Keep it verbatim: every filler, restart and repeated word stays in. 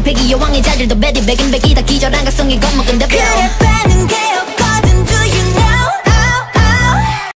패기 여왕의 자질도 베리 백인 백이다 기절한 각성의 겁먹은 대표.